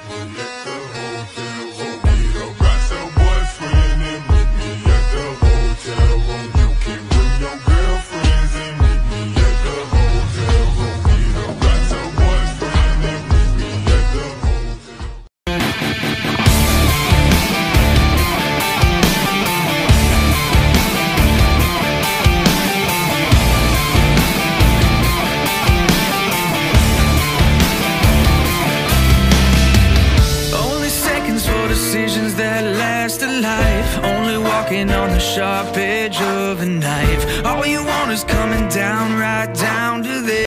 Decisions that last a life, only walking on the sharp edge of a knife. All you want is coming down, right down to this.